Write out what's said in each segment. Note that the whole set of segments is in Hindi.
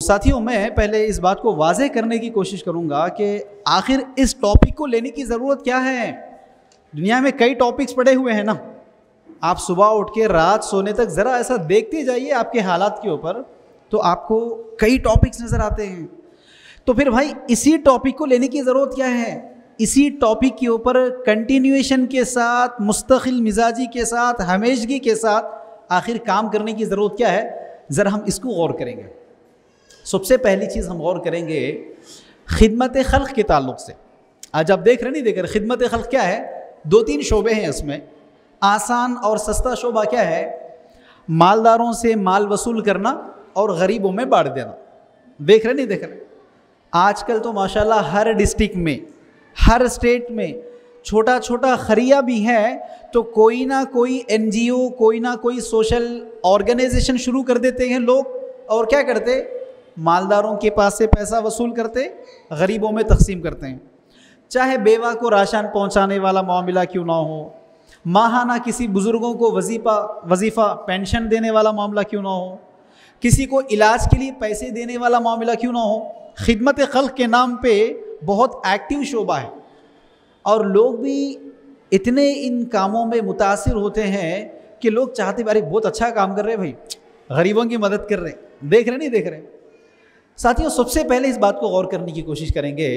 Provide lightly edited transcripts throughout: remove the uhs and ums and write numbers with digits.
साथियों, मैं पहले इस बात को वाज़ेह करने की कोशिश करूँगा कि आखिर इस टॉपिक को लेने की ज़रूरत क्या है। दुनिया में कई टॉपिक्स पड़े हुए हैं ना। आप सुबह उठ के रात सोने तक ज़रा ऐसा देखते जाइए आपके हालात के ऊपर, तो आपको कई टॉपिक्स नज़र आते हैं। तो फिर भाई इसी टॉपिक को लेने की ज़रूरत क्या है? इसी टॉपिक के ऊपर कंटिन्यूएशन के साथ, मुस्तकिल मिजाजी के साथ, हमेशगी के साथ आखिर काम करने की ज़रूरत क्या है? ज़रा हम इसको गौर करेंगे। सबसे पहली चीज़ हम गौर करेंगे खिदमत खल्क़ के ताल्लुक़ से। आज आप देख रहे नहीं देख रहे, खिदमत खल्क़ क्या है? 2-3 शोबे हैं इसमें। आसान और सस्ता शोबा क्या है? मालदारों से माल वसूल करना और गरीबों में बांट देना। देख रहे नहीं देख रहे? आजकल तो माशाल्लाह हर डिस्ट्रिक्ट में, हर स्टेट में छोटा छोटा खरिया भी है तो कोई ना कोई NGO, कोई ना कोई सोशल ऑर्गेनाइजेशन शुरू कर देते हैं लोग, और क्या करते? मालदारों के पास से पैसा वसूल करते, गरीबों में तकसीम करते हैं। चाहे बेवा को राशन पहुंचाने वाला मामला क्यों ना हो, माहाना किसी बुज़ुर्गों को वजीफ़ा पेंशन देने वाला मामला क्यों ना हो, किसी को इलाज के लिए पैसे देने वाला मामला क्यों ना हो, खिदमत खल्क़ के नाम पे बहुत एक्टिव शोबा है। और लोग भी इतने इन कामों में मुतासिर होते हैं कि लोग चाहते अरे बहुत अच्छा काम कर रहे हैं भाई, गरीबों की मदद कर रहे हैं। देख रहे नहीं देख रहे? साथियों, सबसे पहले इस बात को गौर करने की कोशिश करेंगे।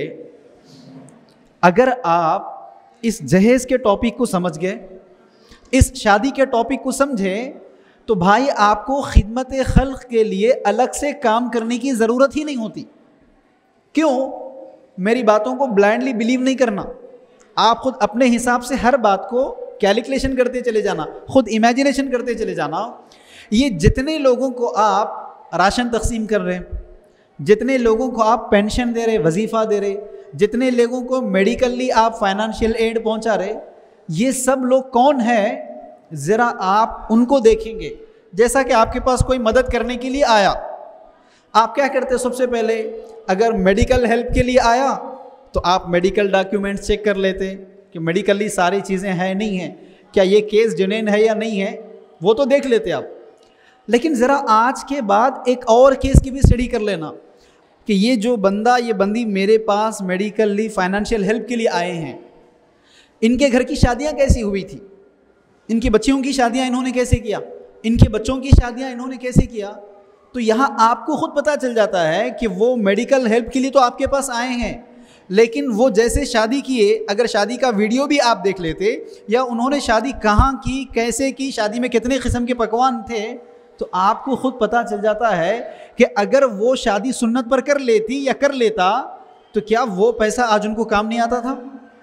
अगर आप इस जहेज़ के टॉपिक को समझ गए, इस शादी के टॉपिक को समझे, तो भाई आपको खिदमत खल्क़ के लिए अलग से काम करने की ज़रूरत ही नहीं होती। क्यों? मेरी बातों को ब्लाइंडली बिलीव नहीं करना। आप खुद अपने हिसाब से हर बात को कैलकुलेशन करते चले जाना, खुद इमेजिनेशन करते चले जाना। ये जितने लोगों को आप राशन तकसीम कर रहे हैं, जितने लोगों को आप पेंशन दे रहे, वजीफ़ा दे रहे, जितने लोगों को मेडिकली आप फाइनेंशियल एड पहुंचा रहे, ये सब लोग कौन है? ज़रा आप उनको देखेंगे। जैसा कि आपके पास कोई मदद करने के लिए आया, आप क्या करते? सबसे पहले अगर मेडिकल हेल्प के लिए आया तो आप मेडिकल डॉक्यूमेंट्स चेक कर लेते कि मेडिकली सारी चीज़ें हैं नहीं हैं, क्या ये केस जेन्युइन है या नहीं है, वो तो देख लेते आप। लेकिन ज़रा आज के बाद एक और केस की भी स्टडी कर लेना कि ये जो बंदा, ये बंदी मेरे पास मेडिकली फाइनेंशियल हेल्प के लिए आए हैं, इनके घर की शादियां कैसी हुई थी, इनकी बच्चियों की शादियां इन्होंने कैसे किया, इनके बच्चों की शादियां इन्होंने कैसे किया। तो यहाँ आपको खुद पता चल जाता है कि वो मेडिकल हेल्प के लिए तो आपके पास आए हैं, लेकिन वो जैसे शादी किए, अगर शादी का वीडियो भी आप देख लेते, या उन्होंने शादी कहाँ की, कैसे की, शादी में कितने किस्म के पकवान थे, तो आपको खुद पता चल जाता है कि अगर वो शादी सुन्नत पर कर लेती या कर लेता तो क्या वो पैसा आज उनको काम नहीं आता था?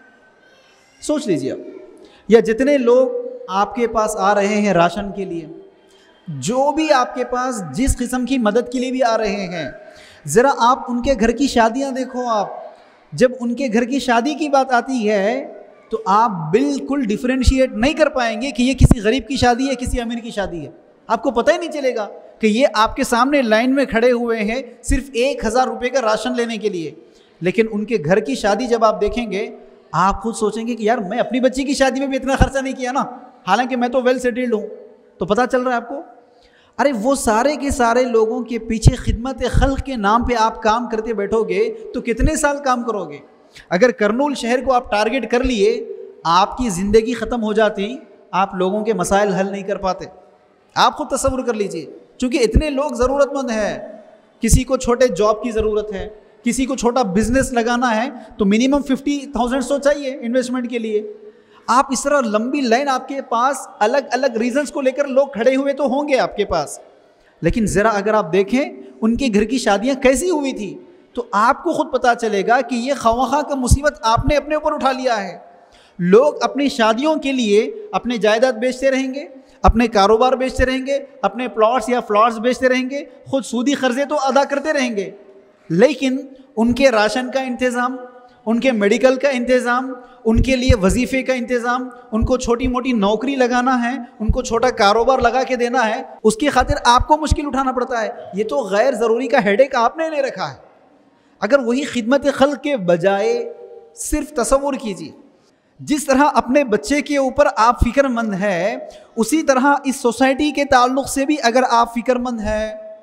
सोच लीजिए आप। या जितने लोग आपके पास आ रहे हैं राशन के लिए, जो भी आपके पास जिस किस्म की मदद के लिए भी आ रहे हैं, ज़रा आप उनके घर की शादियां देखो। आप जब उनके घर की शादी की बात आती है तो आप बिल्कुल डिफरेंशिएट नहीं कर पाएंगे कि ये किसी गरीब की शादी है, किसी अमीर की शादी है। आपको पता ही नहीं चलेगा कि ये आपके सामने लाइन में खड़े हुए हैं सिर्फ 1000 रुपये का राशन लेने के लिए, लेकिन उनके घर की शादी जब आप देखेंगे, आप खुद सोचेंगे कि यार मैं अपनी बच्ची की शादी में भी इतना खर्चा नहीं किया ना, हालांकि मैं तो वेल सेटल्ड हूँ। तो पता चल रहा है आपको, अरे वो सारे के सारे लोगों के पीछे खिदमत खल्क़ के नाम पे आप काम करते बैठोगे तो कितने साल काम करोगे? अगर करनूल शहर को आप टारगेट कर लिए, आपकी ज़िंदगी ख़त्म हो जाती, आप लोगों के मसाइल हल नहीं कर पाते। आप खुद तसव्वुर कर लीजिए, क्योंकि इतने लोग ज़रूरतमंद हैं। किसी को छोटे जॉब की ज़रूरत है, किसी को छोटा बिजनेस लगाना है तो मिनिमम 50,000 तो चाहिए इन्वेस्टमेंट के लिए। आप इस तरह लंबी लाइन, आपके पास अलग अलग रीजंस को लेकर लोग खड़े हुए तो होंगे आपके पास, लेकिन ज़रा अगर आप देखें उनके घर की शादियां कैसी हुई थी तो आपको खुद पता चलेगा कि ये खवाखा का मुसीबत आपने अपने ऊपर उठा लिया है। लोग अपनी शादियों के लिए अपने जायदाद बेचते रहेंगे, अपने कारोबार बेचते रहेंगे, अपने प्लॉट्स या फ्लॉट्स बेचते रहेंगे, खुद सूदी कर्जे तो अदा करते रहेंगे, लेकिन उनके राशन का इंतज़ाम, उनके मेडिकल का इंतज़ाम, उनके लिए वजीफ़े का इंतज़ाम, उनको छोटी मोटी नौकरी लगाना है, उनको छोटा कारोबार लगा के देना है, उसकी खातिर आपको मुश्किल उठाना पड़ता है। ये तो गैर ज़रूरी का हेडेक आपने ले रखा है। अगर वही खिदमत खल्क़ के बजाय सिर्फ तसव्वुर कीजिए, जिस तरह अपने बच्चे के ऊपर आप फ़िक्रमंद है, उसी तरह इस सोसाइटी के ताल्लुक़ से भी अगर आप फ़िक्रमंद है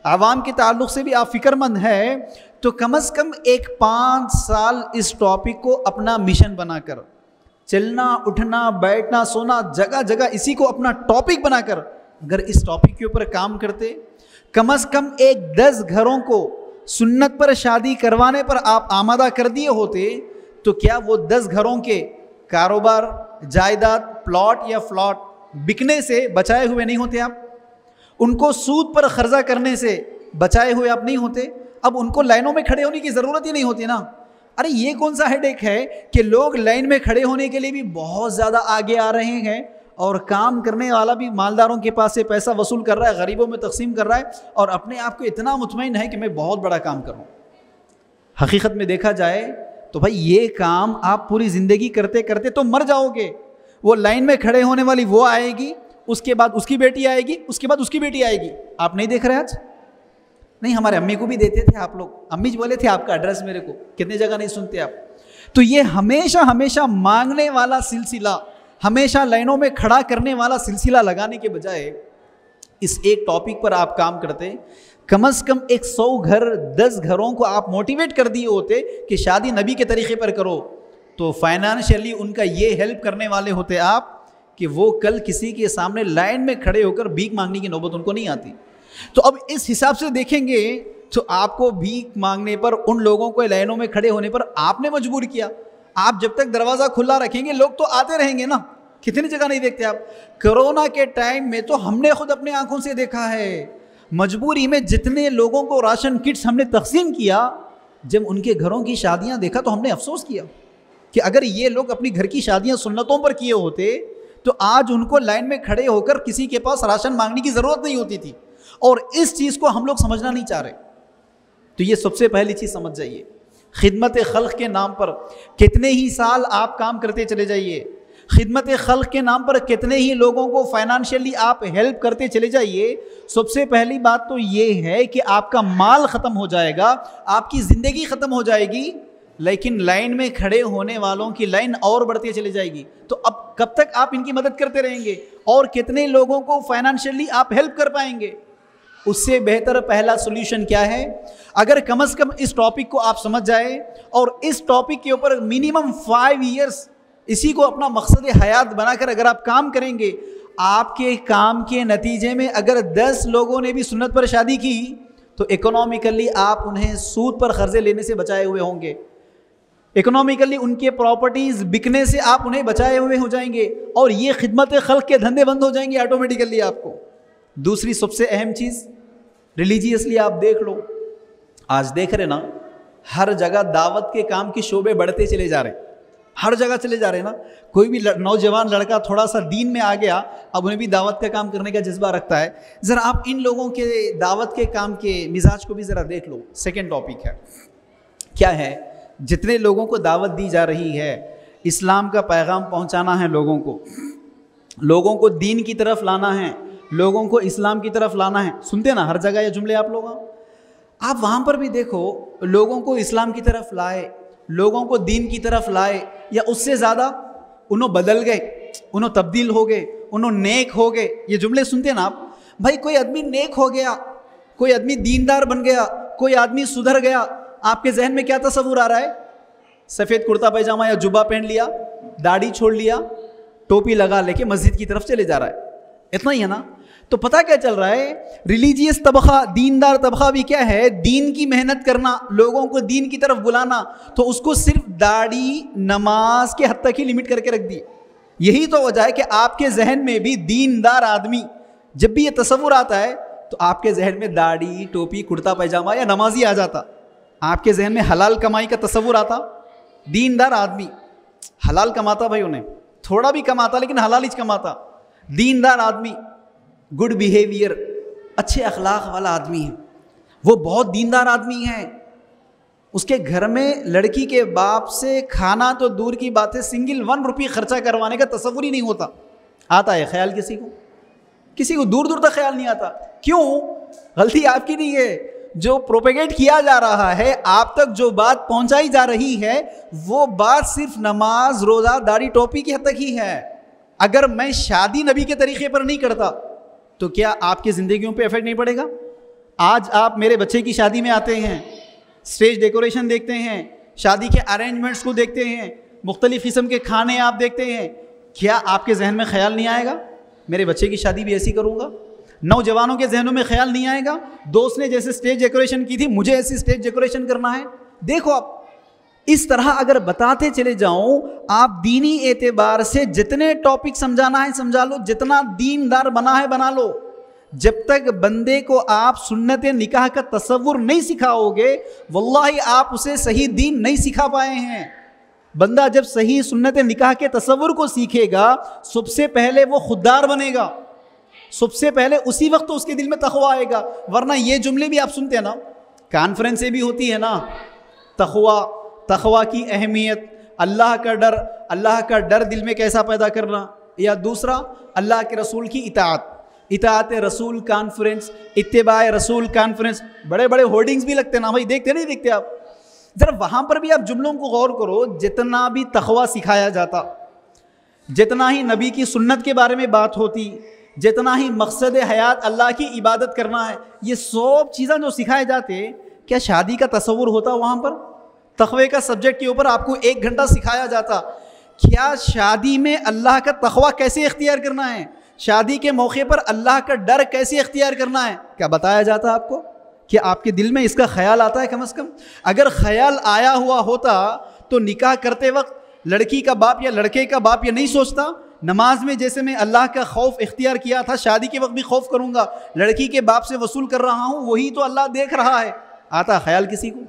आवाम के ताल्लुक़ से भी आप फ़िक्रमंद है, तो कम अज़ कम एक 5 साल इस टॉपिक को अपना मिशन बनाकर, चलना उठना बैठना सोना जगह जगह इसी को अपना टॉपिक बनाकर अगर इस टॉपिक के ऊपर काम करते, कम अज़ कम एक 10 घरों को सुन्नत पर शादी करवाने पर आप आमादा कर दिए होते, तो क्या वो 10 घरों के कारोबार, जायदाद, प्लॉट या फ्लॉट बिकने से बचाए हुए नहीं होते आप? उनको सूद पर खर्चा करने से बचाए हुए आप नहीं होते? अब उनको लाइनों में खड़े होने की ज़रूरत ही नहीं होती ना। अरे ये कौन सा हेडेक है कि लोग लाइन में खड़े होने के लिए भी बहुत ज़्यादा आगे आ रहे हैं और काम करने वाला भी मालदारों के पास से पैसा वसूल कर रहा है, गरीबों में तकसीम कर रहा है और अपने आप को इतना मुतमईन है कि मैं बहुत बड़ा काम कर रहा हूँ। हकीकत में देखा जाए तो भाई ये काम आप पूरी ज़िंदगी करते करते तो मर जाओगे। वो लाइन में खड़े होने वाली वो आएगी, उसके बाद उसकी बेटी आएगी, उसके बाद उसकी बेटी आएगी। आप नहीं देख रहे आज? नहीं, हमारे अम्मी को भी देते थे आप लोग। अम्मी जी बोले थे आपका एड्रेस मेरे को, कितने जगह नहीं सुनते आप। तो ये हमेशा हमेशा मांगने वाला सिलसिला, हमेशा लाइनों में खड़ा करने वाला सिलसिला लगाने के बजाय इस एक टॉपिक पर आप काम करते, कम से कम एक 100 घर 10 घरों को आप मोटिवेट कर दिए होते कि शादी नबी के तरीके पर करो, तो फाइनेंशियली उनका ये हेल्प करने वाले होते आप कि वो कल किसी के सामने लाइन में खड़े होकर भीख मांगने की नौबत उनको नहीं आती। तो अब इस हिसाब से देखेंगे तो आपको भीख मांगने पर, उन लोगों को लाइनों में खड़े होने पर आपने मजबूर किया। आप जब तक दरवाज़ा खुला रखेंगे लोग तो आते रहेंगे ना। कितनी जगह नहीं देखते आप? कोरोना के टाइम में तो हमने खुद अपने आंखों से देखा है, मजबूरी में जितने लोगों को राशन किट्स हमने तकसीम किया, जब उनके घरों की शादियां देखा तो हमने अफसोस किया कि अगर ये लोग अपनी घर की शादियां सुन्नतों पर किए होते तो आज उनको लाइन में खड़े होकर किसी के पास राशन मांगने की ज़रूरत नहीं होती थी। और इस चीज़ को हम लोग समझना नहीं चाह रहे। तो ये सबसे पहली चीज़ समझ जाइए, खिदमत खल्क के नाम पर कितने ही साल आप काम करते चले जाइए, खिदमत खल्क के नाम पर कितने ही लोगों को फाइनेंशियली आप हेल्प करते चले जाइए। सबसे पहली बात तो ये है कि आपका माल ख़त्म हो जाएगा, आपकी ज़िंदगी ख़त्म हो जाएगी, लेकिन लाइन में खड़े होने वालों की लाइन और बढ़ती चली जाएगी। तो अब कब तक आप इनकी मदद करते रहेंगे और कितने लोगों को फाइनेंशियली आप हेल्प कर पाएंगे? उससे बेहतर पहला सोल्यूशन क्या है? अगर कम से कम इस टॉपिक को आप समझ जाए और इस टॉपिक के ऊपर मिनिमम 5 ईयर्स इसी को अपना मकसद हयात बनाकर अगर आप काम करेंगे, आपके काम के नतीजे में अगर 10 लोगों ने भी सुन्नत पर शादी की तो इकोनॉमिकली आप उन्हें सूद पर कर्जे लेने से बचाए हुए होंगे, इकोनॉमिकली उनके प्रॉपर्टीज़ बिकने से आप उन्हें बचाए हुए हो जाएंगे और ये खिदमत खल्क के धंधे बंद हो जाएंगे ऑटोमेटिकली आपको। दूसरी सबसे अहम चीज़, रिलीजियसली आप देख लो, आज देख रहे ना हर जगह दावत के काम के शोबे बढ़ते चले जा रहे, हर जगह चले जा रहे हैं ना। कोई भी नौजवान लड़का थोड़ा सा दीन में आ गया, अब उन्हें भी दावत का काम करने का जज्बा रखता है। ज़रा आप इन लोगों के दावत के काम के मिजाज को भी ज़रा देख लो। सेकेंड टॉपिक है, क्या है? जितने लोगों को दावत दी जा रही है, इस्लाम का पैगाम पहुंचाना है, लोगों को दीन की तरफ लाना है, लोगों को इस्लाम की तरफ लाना है। सुनते ना हर जगह ये जुमले आप लोग, आप वहाँ पर भी देखो, लोगों को इस्लाम की तरफ लाए, लोगों को दीन की तरफ लाए, या उससे ज़्यादा उन्होंने बदल गए, उन्होंने तब्दील हो गए, उन्होंने नेक हो गए। ये जुमले सुनते ना आप। भाई कोई आदमी नेक हो गया, कोई आदमी दीनदार बन गया, कोई आदमी सुधर गया, आपके जहन में क्या तस्वुर आ रहा है? सफ़ेद कुर्ता पैजामा या जुब्बा पहन लिया, दाढ़ी छोड़ लिया, टोपी लगा लेके मस्जिद की तरफ चले जा रहा है, इतना ही है ना। तो पता क्या चल रहा है? रिलीजियस तबका, दीनदार तबका भी क्या है? दीन की मेहनत करना, लोगों को दीन की तरफ बुलाना, तो उसको सिर्फ दाढ़ी नमाज के हद तक ही लिमिट करके रख दी। यही तो वजह है कि आपके जहन में भी दीनदार आदमी, जब भी ये तस्वुर आता है तो आपके जहन में दाढ़ी, टोपी, कुर्ता पैजामा या नमाजी आ जाता। आपके जहन में हलाल कमाई का तस्वुर आता। दीनदार आदमी हलाल कमाता, भाई उन्हें थोड़ा भी कमाता लेकिन हलाल ही कमाता। दीनदार आदमी, गुड बिहेवियर, अच्छे अखलाक वाला आदमी है, वो बहुत दीनदार आदमी है। उसके घर में लड़की के बाप से खाना तो दूर की बात है, सिंगल 1 रुपये खर्चा करवाने का तस्वुर ही नहीं होता। आता है ख्याल किसी को? किसी को दूर दूर तक ख्याल नहीं आता। क्यों? गलती आपकी नहीं है। जो प्रोपेगेट किया जा रहा है, आप तक जो बात पहुंचाई जा रही है, वो बात सिर्फ नमाज, रोज़ा, दाढ़ी, टोपी की हद तक ही है। अगर मैं शादी नबी के तरीके पर नहीं करता तो क्या आपकी ज़िंदगियों पे इफेक्ट नहीं पड़ेगा? आज आप मेरे बच्चे की शादी में आते हैं, स्टेज डेकोरेशन देखते हैं, शादी के अरेंजमेंट्स को देखते हैं, मुख्तलिफ़ किस्म के खाने आप देखते हैं, क्या आपके जहन में ख्याल नहीं आएगा मेरे बच्चे की शादी भी ऐसी करूँगा? नौजवानों के जहनों में ख्याल नहीं आएगा दोस्त ने जैसे स्टेज डेकोरेशन की थी मुझे ऐसी स्टेज डेकोरेशन करना है? देखो आप इस तरह अगर बताते चले जाऊं, आप दीनी एतबार से जितने टॉपिक समझाना है समझा लो, जितना दीनदार बना है बना लो, जब तक बंदे को आप सुन्नत निकाह का तसव्वुर नहीं सिखाओगे वल्लाही आप उसे सही दीन नहीं सिखा पाए हैं। बंदा जब सही सुन्नत निकाह के तसव्वुर को सीखेगा सबसे पहले वो खुददार बनेगा, सबसे पहले उसी वक्त तो उसके दिल में तक़वा आएगा। वरना ये जुमले भी आप सुनते हैं ना, कॉन्फ्रेंसें भी होती है ना, तक़वा की अहमियत, अल्लाह का डर दिल में कैसा पैदा करना, या दूसरा अल्लाह के रसूल की इताअत रसूल कॉन्फ्रेंस, इत्तिबाए रसूल कॉन्फ्रेंस, बड़े बड़े होर्डिंग्स भी लगते हैं ना भाई, देखते नहीं देखते आप? ज़रा वहाँ पर भी आप जुमलों को गौर करो, जितना भी तक़वा सिखाया जाता, जितना ही नबी की सुन्नत के बारे में बात होती, जितना ही मकसद हयात अल्लाह की इबादत करना है, ये सब चीज़ें जो सिखाए जाते, क्या शादी का तसव्वुर होता वहाँ पर? तक़वे का सब्जेक्ट के ऊपर आपको 1 घंटा सिखाया जाता, क्या शादी में अल्लाह का तक़वा कैसे इख्तियार करना है, शादी के मौके पर अल्लाह का डर कैसे इख्तियार करना है, क्या बताया जाता आपको? कि आपके दिल में इसका ख्याल आता है? कम से कम अगर ख्याल आया हुआ होता तो निकाह करते वक्त लड़की का बाप या लड़के का बाप ये नहीं सोचता, नमाज में जैसे मैं अल्लाह का खौफ इख्तियार किया था, शादी के वक्त भी खौफ करूँगा, लड़की के बाप से वसूल कर रहा हूँ, वही तो अल्लाह देख रहा है। आता ख्याल किसी को?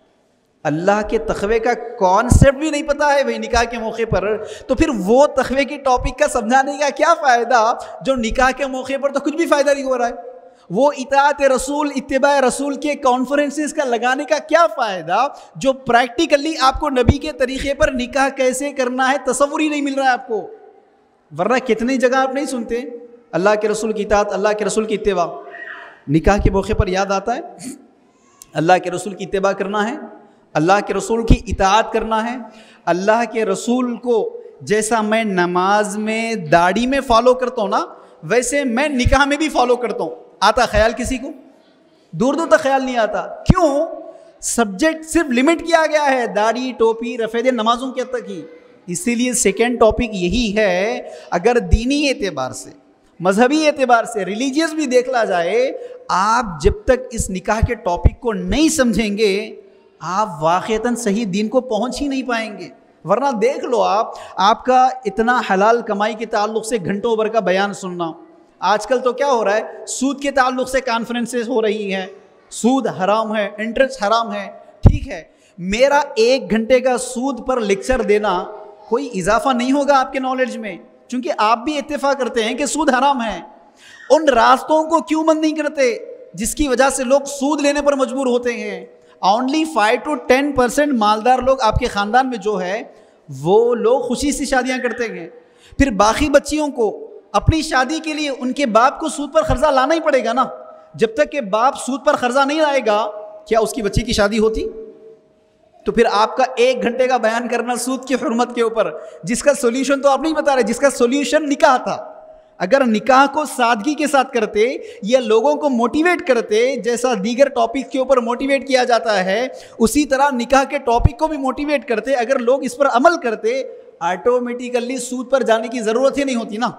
अल्लाह के तक़वे का कॉन्सेप्ट भी नहीं पता है भाई निकाह के मौके पर, तो फिर वो तक़वे की टॉपिक का समझाने का क्या फ़ायदा जो निकाह के मौके पर तो कुछ भी फ़ायदा नहीं हो रहा है? वो इताअत रसूल, इत्तिबा रसूल के कॉन्फ्रेंसेस का लगाने का क्या फ़ायदा जो प्रैक्टिकली आपको नबी के तरीक़े पर निकाह कैसे करना है तसव्वुर ही नहीं मिल रहा है आपको? वरना कितनी जगह आप नहीं सुनते अल्लाह के रसूल की इताअत, अल्लाह के रसूल की इत्तिबा, निकाह के मौके पर याद आता है अल्लाह के रसूल की इत्तिबा करना है, अल्लाह के रसूल की इताअत करना है। अल्लाह के रसूल को जैसा मैं नमाज में दाढ़ी में फॉलो करता हूँ ना, वैसे मैं निकाह में भी फॉलो करता हूँ। आता ख्याल किसी को? दूर दूर तक ख्याल नहीं आता। क्यों? सब्जेक्ट सिर्फ लिमिट किया गया है दाढ़ी, टोपी, रफ़ेदे, नमाजों के तक ही। इसीलिए सेकेंड टॉपिक यही है, अगर दीनी एतबार से, मजहबी एतबार से, रिलीजियस भी देखा जाए, आप जब तक इस निकाह के टॉपिक को नहीं समझेंगे आप वाक़ईतन सही दीन को पहुंच ही नहीं पाएंगे। वरना देख लो आपका इतना हलाल कमाई के ताल्लुक़ से घंटों भर का बयान सुनना, आजकल तो क्या हो रहा है, सूद के ताल्लुक़ से कॉन्फ्रेंसेस हो रही हैं, सूद हराम है, इंटरेस्ट हराम है। ठीक है, मेरा 1 घंटे का सूद पर लेक्चर देना कोई इजाफा नहीं होगा आपके नॉलेज में, क्योंकि आप भी इत्तेफाक करते हैं कि सूद हराम है। उन रास्तों को क्यों बंद नहीं करते जिसकी वजह से लोग सूद लेने पर मजबूर होते हैं? ओनली 5 to 10% मालदार लोग आपके ख़ानदान में जो है वो लोग खुशी से शादियां करते हैं, फिर बाकी बच्चियों को अपनी शादी के लिए उनके बाप को सूद पर कर्जा लाना ही पड़ेगा ना। जब तक कि बाप सूद पर कर्जा नहीं लाएगा क्या उसकी बच्ची की शादी होती? तो फिर आपका 1 घंटे का बयान करना सूद की हुर्मत के ऊपर, जिसका सोल्यूशन तो आप नहीं बता रहे, जिसका सोल्यूशन निकाह था। अगर निकाह को सादगी के साथ करते या लोगों को मोटिवेट करते, जैसा दीगर टॉपिक के ऊपर मोटिवेट किया जाता है, उसी तरह निकाह के टॉपिक को भी मोटिवेट करते, अगर लोग इस पर अमल करते, ऑटोमेटिकली सूद पर जाने की ज़रूरत ही नहीं होती ना।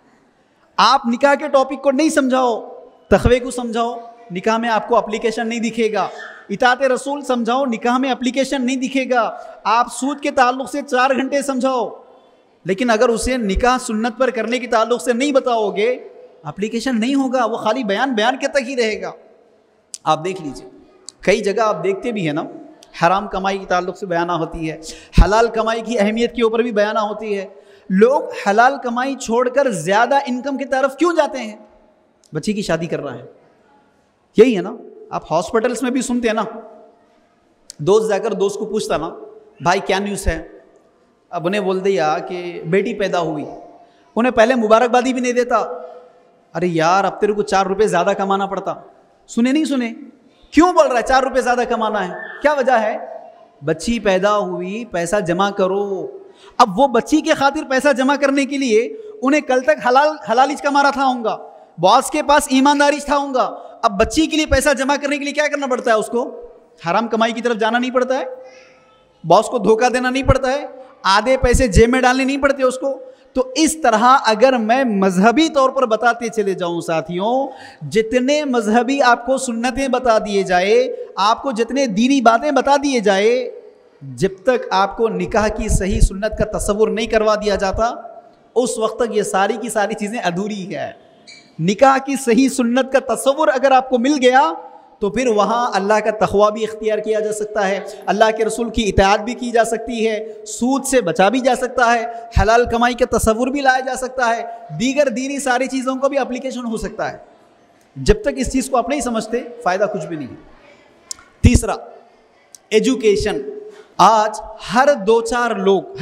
आप निकाह के टॉपिक को नहीं समझाओ, तक़वे को समझाओ, निकाह में आपको एप्लीकेशन नहीं दिखेगा। इताअत रसूल समझाओ, निकाह में एप्लीकेशन नहीं दिखेगा। आप सूद के ताल्लुक़ से 4 घंटे समझाओ, लेकिन अगर उसे निकाह सुन्नत पर करने के ताल्लुक़ से नहीं बताओगे, एप्लीकेशन नहीं होगा, वो खाली बयान के तक ही रहेगा। आप देख लीजिए, कई जगह आप देखते भी हैं ना, हराम कमाई के ताल्लुक़ से बयाना होती है, हलाल कमाई की अहमियत के ऊपर भी बयाना होती है। लोग हलाल कमाई छोड़कर ज़्यादा इनकम की तरफ क्यों जाते हैं? बच्ची की शादी कर रहा है, यही है ना। आप हॉस्पिटल्स में भी सुनते हैं ना, दोस्त जाकर दोस्त को पूछता ना, भाई क्या न्यूज़ है? अब उन्हें बोल दिया कि बेटी पैदा हुई, उन्हें पहले मुबारकबादी भी नहीं देता, अरे यार अब तेरे को 4 रुपये ज़्यादा कमाना पड़ता। सुने नहीं सुने? क्यों बोल रहा है 4 रुपये ज़्यादा कमाना है? क्या वजह है? बच्ची पैदा हुई, पैसा जमा करो। अब वो बच्ची के खातिर पैसा जमा करने के लिए उन्हें कल तक हलालिज कमा रहा था होगा, बॉस के पास ईमानदारी था होगा, अब बच्ची के लिए पैसा जमा करने के लिए क्या करना पड़ता है? उसको हराम कमाई की तरफ जाना नहीं पड़ता है, बॉस को धोखा देना नहीं पड़ता है, आधे पैसे जेब में डालने नहीं पड़ते उसको। तो इस तरह अगर मैं मजहबी तौर पर बताते चले जाऊं साथियों, जितने मजहबी आपको सुन्नतें बता दिए जाए, आपको जितने दीनी बातें बता दिए जाए, जब तक आपको निकाह की सही सुन्नत का तसव्वुर नहीं करवा दिया जाता, उस वक्त तक ये सारी की सारी चीज़ें अधूरी है। निकाह की सही सुन्नत का तसव्वुर अगर आपको मिल गया तो फिर वहाँ अल्लाह का तक़वा भी इख्तियार किया जा सकता है, अल्लाह के रसूल की इताअत भी की जा सकती है, सूद से बचा भी जा सकता है, हलाल कमाई का तसव्वुर भी लाया जा सकता है, दीगर दीनी सारी चीज़ों का भी एप्लीकेशन हो सकता है। जब तक इस चीज़ को आप नहीं समझते, फ़ायदा कुछ भी नहीं है। तीसरा, एजुकेशन। आज हर दो चार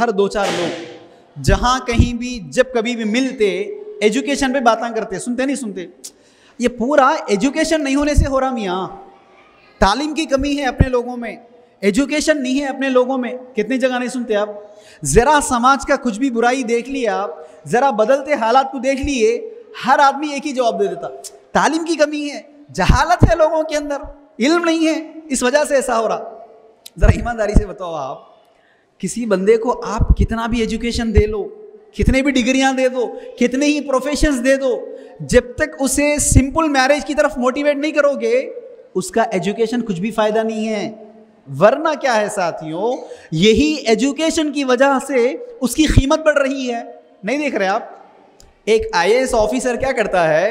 लोग जहाँ कहीं भी जब कभी भी मिलते एजुकेशन पे बातें करते, सुनते नहीं सुनते? ये पूरा एजुकेशन नहीं होने से हो रहा मियाँ। तालीम की कमी है अपने लोगों में, एजुकेशन नहीं है अपने लोगों में। कितनी जगह नहीं सुनते आप? ज़रा समाज का कुछ भी बुराई देख लिया आप, ज़रा बदलते हालात को देख लिए, हर आदमी एक ही जवाब दे देता, तालीम की कमी है, जहालत है लोगों के अंदर, इल्म नहीं है, इस वजह से ऐसा हो रहा। ज़रा ईमानदारी से बताओ, आप किसी बंदे को आप कितना भी एजुकेशन दे लो, कितने भी डिग्रियां दे दो, कितने ही प्रोफेशंस दे दो, जब तक उसे सिंपल मैरिज की तरफ मोटिवेट नहीं करोगे, उसका एजुकेशन कुछ भी फायदा नहीं है। वरना क्या है साथियों, यही एजुकेशन की वजह से उसकी कीमत बढ़ रही है। नहीं देख रहे आप? एक आईएएस ऑफिसर क्या करता है,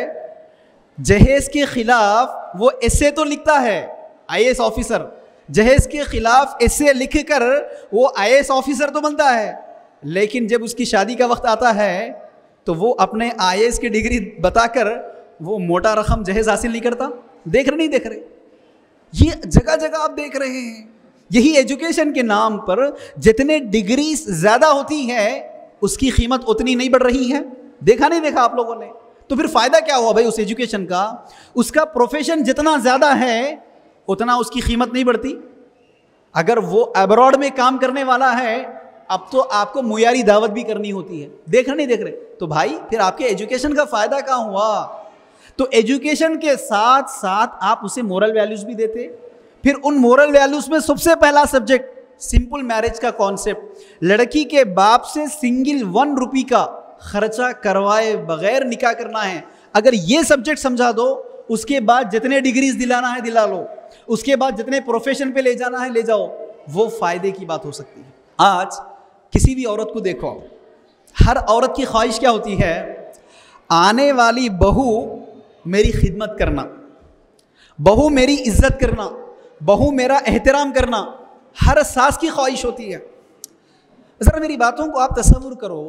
जहेज के खिलाफ वो एसे तो लिखता है, आईएएस ऑफिसर जहेज के खिलाफ एसे लिख कर वो आईएएस ऑफिसर तो बनता है, लेकिन जब उसकी शादी का वक्त आता है तो वो अपने आईएएस की डिग्री बताकर वो मोटा रकम जहेज हासिल नहीं करता। देख रहे नहीं देख रहे? ये जगह जगह आप देख रहे हैं। यही एजुकेशन के नाम पर जितने डिग्री ज़्यादा होती है उसकी कीमत उतनी नहीं बढ़ रही है। देखा नहीं देखा आप लोगों ने? तो फिर फ़ायदा क्या हुआ भाई उस एजुकेशन का? उसका प्रोफेशन जितना ज़्यादा है उतना उसकी कीमत नहीं बढ़ती। अगर वो अब्रॉड में काम करने वाला है, अब तो आपको मुयारी दावत भी करनी होती है। देख रहे नहीं देख रहे? तो भाई फिर आपके एजुकेशन का फ़ायदा कहाँ हुआ? तो एजुकेशन के साथ साथ आप उसे मोरल वैल्यूज़ भी देते। फिर उन मोरल वैल्यूज़ में सबसे पहला सब्जेक्ट सिंपल मैरिज का कॉन्सेप्ट। लड़की के बाप से सिंगल 1 रुपये का खर्चा करवाए बगैर निकाह करना है। अगर ये सब्जेक्ट समझा दो, उसके बाद जितने डिग्रीज दिलाना है दिला लो, उसके बाद जितने प्रोफेशन पे ले जाना है ले जाओ, वो फ़ायदे की बात हो सकती है। आज किसी भी औरत को देखो, हर औरत की ख्वाहिश क्या होती है? आने वाली बहू मेरी खिदमत करना, बहू मेरी इज्जत करना, बहू मेरा एहतराम करना, हर सास की ख्वाहिश होती है। ज़रा मेरी बातों को आप तसव्वुर करो,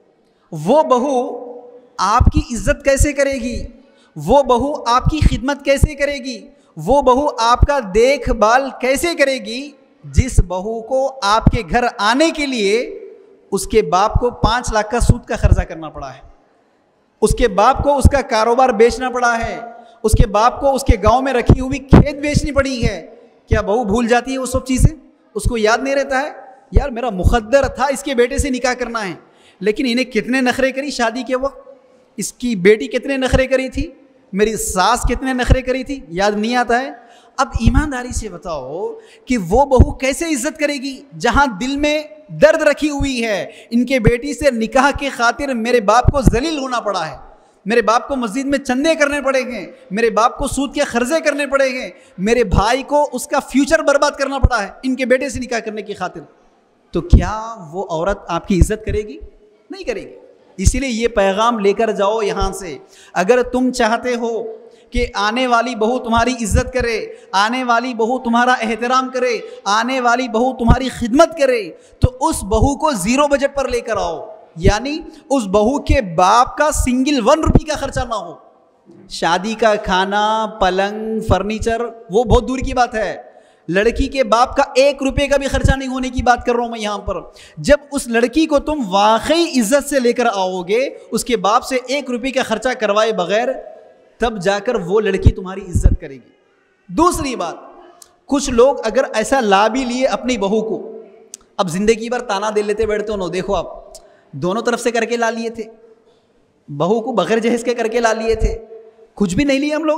वो बहू आपकी इज्जत कैसे करेगी, वो बहू आपकी खिदमत कैसे करेगी, वो बहू आपका देखभाल कैसे करेगी, जिस बहू को आपके घर आने के लिए उसके बाप को 5 लाख का सूद का खर्चा करना पड़ा है, उसके बाप को उसका कारोबार बेचना पड़ा है, उसके बाप को उसके गांव में रखी हुई खेत बेचनी पड़ी है। क्या बहू भूल जाती है वो सब चीज़ें? उसको याद नहीं रहता है? यार मेरा मुक़द्दर था इसके बेटे से निकाह करना है, लेकिन इन्हें कितने नखरे करी शादी के वक्त, इसकी बेटी कितने नखरे करी थी, मेरी सास कितने नखरे करी थी, याद नहीं आता है। अब ईमानदारी से बताओ कि वो बहू कैसे इज्जत करेगी जहां दिल में दर्द रखी हुई है, इनके बेटी से निकाह के खातिर मेरे बाप को जलील होना पड़ा है, मेरे बाप को मस्जिद में चंदे करने पड़ेंगे, मेरे बाप को सूद के खर्चे करने पड़ेंगे, मेरे भाई को उसका फ्यूचर बर्बाद करना पड़ा है इनके बेटे से निकाह करने की खातिर। तो क्या वो औरत आपकी इज्जत करेगी? नहीं करेगी। इसीलिए ये पैगाम लेकर जाओ यहाँ से, अगर तुम चाहते हो कि आने वाली बहू तुम्हारी इज्जत करे, आने वाली बहू तुम्हारा एहतराम करे, आने वाली बहू तुम्हारी खिदमत करे, तो उस बहू को 0 बजट पर लेकर आओ। यानी उस बहू के बाप का सिंगल 1 रुपये का खर्चा ना हो। शादी का खाना, पलंग, फर्नीचर वो बहुत दूर की बात है। लड़की के बाप का 1 रुपये का भी खर्चा नहीं होने की बात कर रहा हूँ मैं यहाँ पर। जब उस लड़की को तुम वाकई इज्जत से लेकर आओगे, उसके बाप से 1 रुपये का खर्चा करवाए बगैर, तब जाकर वो लड़की तुम्हारी इज्जत करेगी। दूसरी बात, कुछ लोग अगर ऐसा ला भी लिए अपनी बहू को, अब जिंदगी भर ताना दे लेते बैठते हो। देखो आप दोनों तरफ से करके ला लिए थे, बहू को बगैर जहेज के करके ला लिए थे, कुछ भी नहीं लिए हम लोग,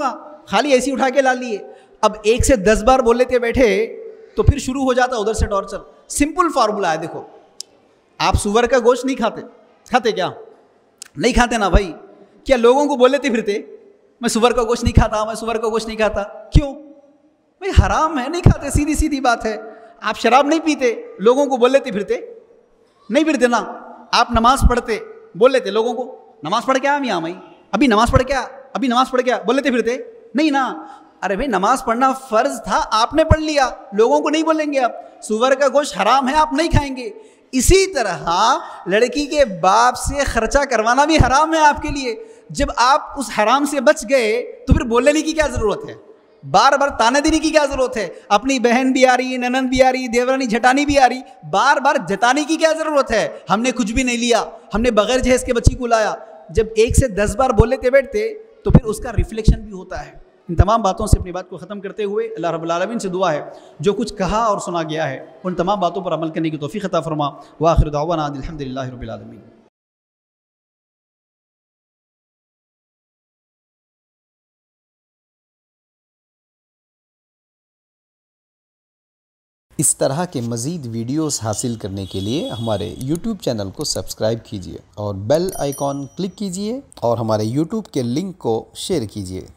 खाली ऐसी उठा के ला लिए। अब 1 से 10 बार बोल लेते बैठे तो फिर शुरू हो जाता उधर से टॉर्चर। सिंपल फार्मूला है, देखो आप सुअर का गोश्त नहीं खाते, खाते क्या? नहीं खाते ना भाई। क्या लोगों को बोल लेते फिरते मैं सुअर का गोश्त नहीं खाता, मैं सुअर का गोश्त नहीं खाता? क्यों भाई? हराम है, नहीं खाते, सीधी सीधी बात है। आप शराब नहीं पीते, लोगों को बोल लेते फिरते? नहीं फिरते ना। आप नमाज पढ़ते, बोल लेते लोगों को नमाज पढ़ के आ मियाँ भाई, अभी नमाज पढ़ के आ, अभी नमाज पढ़ के आ, बोल लेते फिरते? नहीं ना। अरे भाई नमाज पढ़ना फर्ज था, आपने पढ़ लिया, लोगों को नहीं बोलेंगे आप सुअर का गोश्त हराम है, आप नहीं खाएंगे। इसी तरह लड़की के बाप से खर्चा करवाना भी हराम है आपके लिए। जब आप उस हराम से बच गए तो फिर बोलने की क्या जरूरत है? बार बार ताने देने की क्या जरूरत है? अपनी बहन भी आ रही, ननंद भी आ रही, देवरानी झटानी भी आ रही, बार बार जताने की क्या जरूरत है? हमने कुछ भी नहीं लिया, हमने बगैर जहेज के बच्ची को लाया। जब 1 से 10 बार बोल लेते बैठते तो फिर उसका रिफ्लेक्शन भी होता है। इन तमाम बातों से अपनी बात को ख़त्म करते हुए अल्लाह रब्बुल आलमीन से दुआ है जो कुछ कहा और सुना गया है उन तमाम बातों पर अमल करने की तौफीक अता फरमा। व आखिर दावाना अल्हम्दुलिल्लाहि रब्बिल आलमीन। इस तरह के मज़ीद वीडियोस हासिल करने के लिए हमारे YouTube चैनल को सब्सक्राइब कीजिए और बेल आइकॉन क्लिक कीजिए और हमारे YouTube के लिंक को शेयर कीजिए।